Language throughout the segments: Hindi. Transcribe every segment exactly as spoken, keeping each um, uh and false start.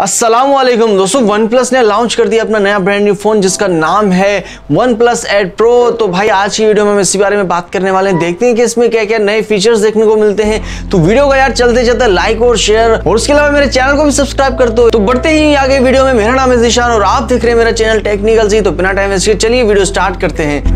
अस्सलामुअलैकुम दोस्तों, वन प्लस ने लॉन्च कर दिया अपना नया ब्रांड न्यू फोन जिसका नाम है वन प्लस एट प्रो। तो भाई आज की वीडियो में हम इसी बारे में बात करने वाले हैं। देखते हैं कि इसमें क्या क्या नए फीचर्स देखने को मिलते हैं। तो वीडियो को यार चलते चलते लाइक और शेयर और उसके अलावा मेरे चैनल को भी सब्सक्राइब कर दो। तो बढ़ते ही आगे वीडियो में। मेरा नाम है ज़ीशान और आप देख रहे हैं मेरा चैनल टेक्निकल सी। तो बिना टाइम वेस्ट किए चलिए वीडियो स्टार्ट करते हैं।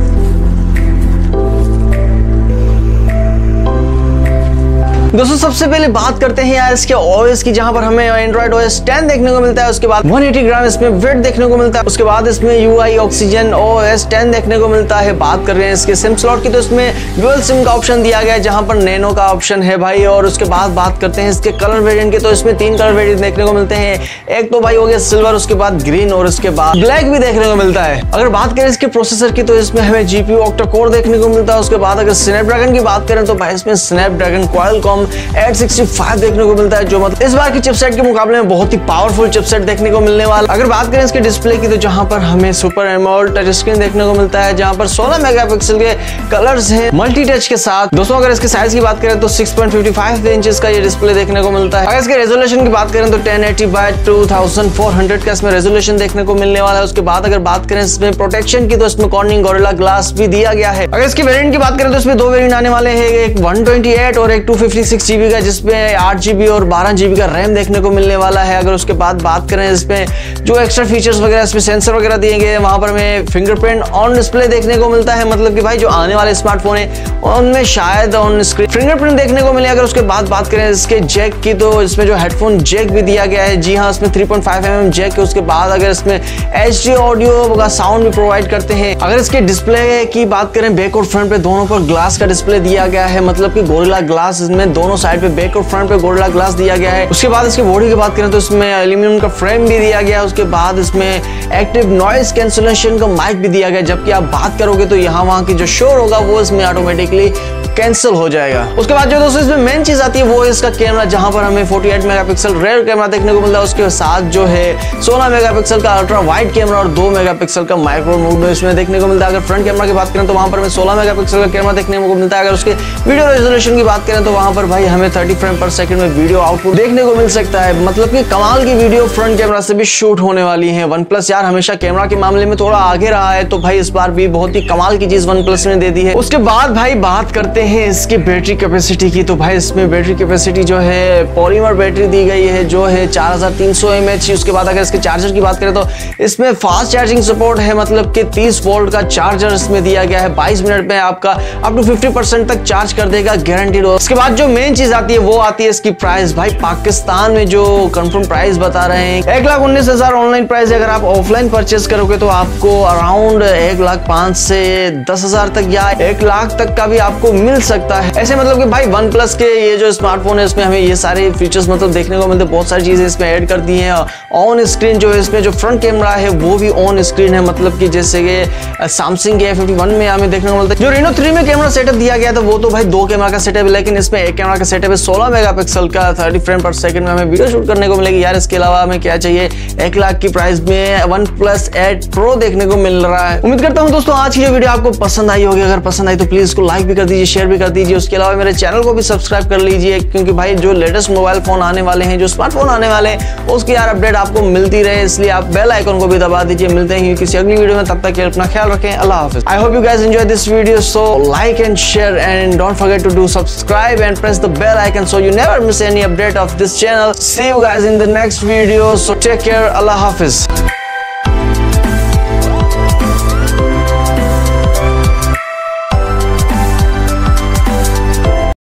दोस्तों सबसे पहले बात करते हैं यार इसके ओएस की, जहां पर हमें एंड्रॉइड ओएस टेन देखने को मिलता है। उसके बाद एक सौ अस्सी ग्राम इसमें वेट देखने को मिलता है। उसके बाद इसमें यूआई ऑक्सीजन ओएस टेन देखने को मिलता है। बात कर रहे हैं इसके सिम स्लॉट की, तो इसमें डुअल सिम का ऑप्शन दिया गया है जहां पर नैनो का ऑप्शन है भाई। और उसके बाद बात करते हैं इसके कलर वेरिएंट के, तो इसमें तीन कलर वेरिएंट देखने को मिलते हैं। एक तो भाई हो गया सिल्वर, उसके बाद ग्रीन और उसके बाद ब्लैक भी देखने को मिलता है। अगर बात करें इसके प्रोसेसर की, तो इसमें हमें जीपीयू ऑक्टा कोर देखने को मिलता है। उसके बाद अगर स्नैपड्रैगन की बात करें तो भाई इसमें Snapdragon Qualcomm eight sixty five देखने को मिलता है, जो मतलब इस बार की चिपसेट के मुकाबले में बहुत ही पावरफुल चिपसेट देखने को मिलने वाला। अगर बात करें इसके डिस्प्ले की, तो जहां पर हमें सुपर एमोलेड टच स्क्रीन देखने को मिलता है, जहां पर सोलह मेगापिक्सल के कलर्स हैं मल्टी टच के साथ। दोस्तों अगर इसके साइज की बात करें तो six point five five inches का ये डिस्प्ले देखने को मिलता है। अगर इसके रेजोल्यूशन की बात करें तो ten eighty by two thousand four hundred का इसमें रेजोल्यूशन देखने को मिलने वाला है। उसके बाद अगर बात करें इसमें प्रोटेक्शन की, तो इसमें कॉर्निंग गोरिल्ला ग्लास भी दिया गया है। अगर इसके वेरिएंट की बात करें तो इसमें दो वेरिएंट आने वाले हैं, एक वन ट्वेंटी एट और एक टू फिफ्टी सिक्स जीबी का, जिसमें आठ जीबी और बारह जीबी का रैम देखने को मिलने वाला है। अगर उसके बाद बात करें इसमें जो एक्स्ट्रा फीचर्स वगैरह, इसमें सेंसर वगैरह दिए गए हैं, वहां पर हमें फिंगरप्रिंट ऑन डिस्प्ले देखने को मिलता है। मतलब कि भाई जो आने वाले स्मार्टफोन है उनमें शायद ऑन स्क्रीन फिंगरप्रिंट देखने को मिले। अगर उसके बाद बात करें इसके जैक की, तो इसमें जो हेडफोन जैक भी दिया गया है, जी हाँ इसमें थ्री पॉइंट फाइव एम एम जैक है। उसके बाद अगर इसमें एच डी ऑडियो का साउंड भी प्रोवाइड करते हैं। अगर इसके डिस्प्ले की बात करें, बैक और फ्रंट पे दोनों पर ग्लास का डिस्प्ले दिया गया है, मतलब कि गोरिल्ला ग्लास, इसमें दोनों साइड पे बैक और फ्रंट पे गोरिल्ला ग्लास दिया गया है। उसके बाद इसके बॉडी की बात करें तो इसमें एल्यूमिनियम का फ्रेम भी दिया गया है। उसके बाद इसमें एक्टिव नॉइज कैंसलेशन का माइक भी दिया गया है, जबकि आप बात करोगे तो यहाँ वहां की जो शोर होगा वो इसमें ऑटोमेटिकली कैंसिल हो जाएगा। उसके बाद जो दोस्तों इसमें मेन चीज आती है वो है इसका कैमरा, जहां पर हमें अड़तालीस मेगापिक्सल रेयर कैमरा देखने को मिलता है। उसके साथ जो है सोलह मेगापिक्सल का अल्ट्रा वाइड कैमरा और दो मेगापिक्सल का माइक्रो मोड इसमें देखने को मिलता है। अगर फ्रंट कैमरा की बात करें तो वहां पर हमें सोलह मेगापिक्सल का कैमरा देखने को मिलता है। अगर उसके वीडियो रेजोल्यूशन की बात करें तो वहां पर भाई हमें थर्टी फ्रेम पर सेकंड में वीडियो आउटपुट देखने को मिल सकता है। मतलब कि कमाल की वीडियो फ्रंट कैमरा से भी शूट होने वाली है। वन प्लस यार हमेशा कैमरा के मामले में थोड़ा आगे रहा है, तो भाई इस बार भी बहुत ही कमाल की चीज वन प्लस ने दे दी है। उसके बाद भाई बात करते हैं इसकी बैटरी कैपेसिटी की, तो भाई इसमें बैटरी कैपेसिटी जो है पॉलीमर बैटरी दी गई है जो है चार हज़ार तीन सौ एम एच। उसके बाद अगर इसके चार्जर की बात करें तो इसमें फास्ट चार्जिंग सपोर्ट है, मतलब कि तीस वोल्ट का चार्जर इसमें दिया गया है। बाईस मिनट में आपका अप टू फिफ्टी परसेंट तक चार्ज कर देगा, गारंटीड। उसके बाद जो मेन चीज आती है वो आती है इसकी प्राइस। भाई पाकिस्तान में जो कंफर्म प्राइस बता रहे हैं एक लाख उन्नीस हजार ऑनलाइन प्राइस है। अगर आप ऑफलाइन परचेज करोगे तो आपको अराउंड एक लाख पांच से दस हजार तक या एक लाख तक का भी आपको मिल सकता है। ऐसे मतलब कि भाई वन प्लस के ये जो स्मार्टफोन है इसमें हमें ये सारे फीचर्स मतलब देखने को मिलते हैं। बहुत सारी चीजें इसमें ऐड कर दी हैं। ऑन स्क्रीन जो है इसमें जो फ्रंट कैमरा है वो भी ऑन स्क्रीन है, मतलब कि जैसे कि सैमसंग के ए फिफ्टी वन में हमें देखने को मिलता है। जो रेनो थ्री में कैमरा सेटअप दिया गया था वो तो भाई दो कैमरा का सेटअप है, लेकिन इसमें एक कैमरा का सेटअप है सोलह मेगापिक्सल का, थर्टी फ्रेम पर सेकंड में हमें वीडियो शूट करने को मिलेगी। यार इसके अलावा हमें क्या चाहिए, एक लाख की प्राइस में वन प्लस एट प्रो देखने को मिल रहा है। उम्मीद करता हूँ दोस्तों आज की जो वीडियो आपको पसंद आई होगी। अगर पसंद आई तो प्लीज इसको लाइक भी कर दीजिए, शेयर भी कर दीजिए। उसके अलावा मेरे चैनल को भी सब्सक्राइब कर लीजिए, क्योंकि भाई जो लेटेस्ट मोबाइल फोन आने वाले हैं, जो स्मार्टफोन आने वाले हैं, उसकी यार अपडेट आपको मिलती रहे, इसलिए आप बेल आइकन को भी दबा दीजिए। मिलते हैं किसी अगली वीडियो में, तब तक अपना ख्याल रखें। अल्लाह हाफिज। I hope you guys enjoy this video, so like and share and don't forget to do subscribe and press the bell icon so you never miss any update of this channel. See you guys in the next video, so take care. Allah Hafiz.